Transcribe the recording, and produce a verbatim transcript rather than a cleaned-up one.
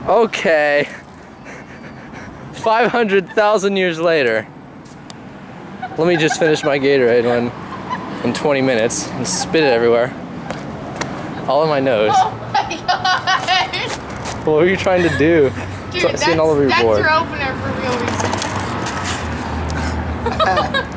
Okay. five hundred thousand years later. Let me just finish my Gatorade when, in twenty minutes and spit it everywhere. All in my nose. Oh my god! What were you trying to do? Dude, so, that's, all over your that's board. your opener for real reason.